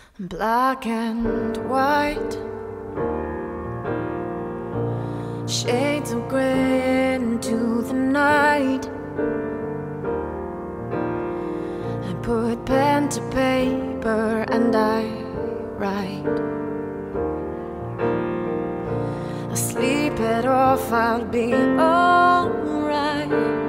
black and white, shades of gray into the night. I put pen to paper and I write. I sleep it off, I'll be alright.